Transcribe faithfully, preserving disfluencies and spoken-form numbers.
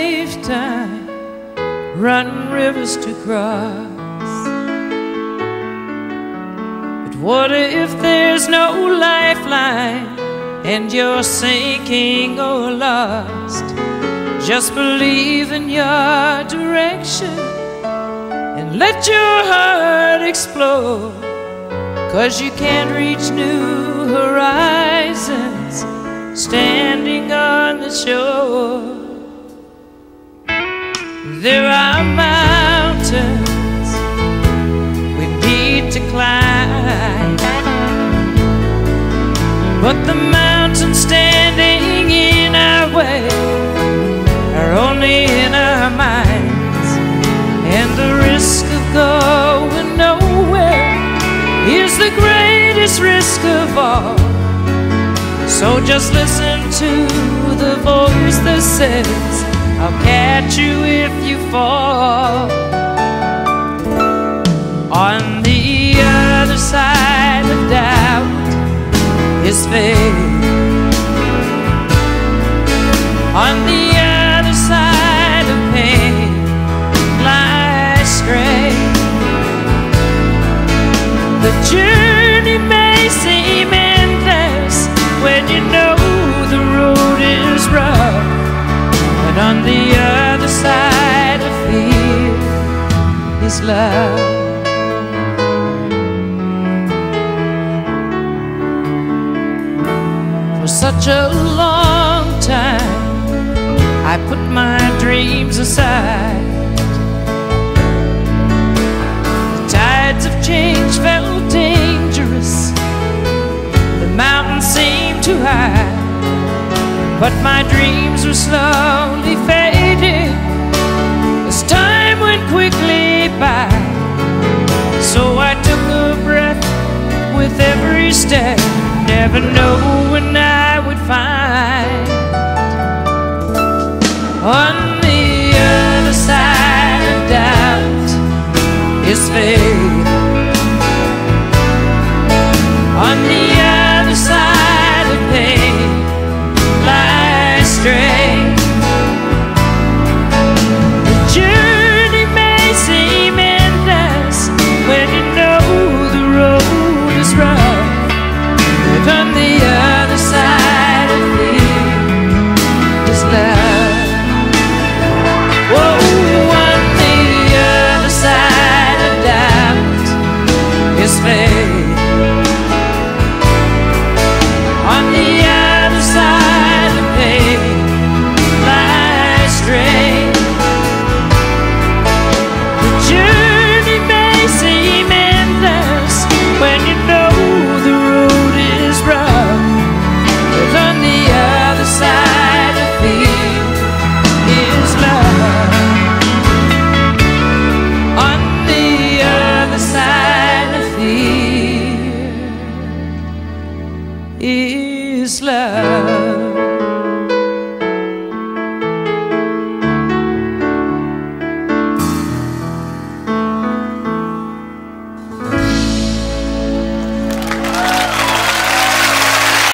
lifetime running rivers to cross. But what if there's no lifeline and you're sinking or lost? Just believe in your direction and let your heart explore, 'cause you can't reach new horizons standing on the shore. There are mountains we need to climb, but the mountains standing in our way are only in our minds, and the risk of going nowhere is the greatest risk of all. So just listen to the voice that says, I'll catch you if you fall. On the other side of doubt is faith. On the other side of pain lies strength. The journey may seem endless when you know the road is rough, but on the other side of fear is love. For such a long time I put my dreams aside. The tides of change felt dangerous, the mountains seemed too high, but my dreams were slowly fading as time went quickly by. So I took a breath with every step, never knowing I would find on the other side of doubt is faith. On the other side of pain lies strength. The journey may seem endless when you know the road is rough, but on the other side of fear is love. Whoa, on the other side of doubt is faith. On the other side of pain lies strength. The journey may seem endless when you know the road is rough, but on the other side of fear is love. On the other side of fear is love.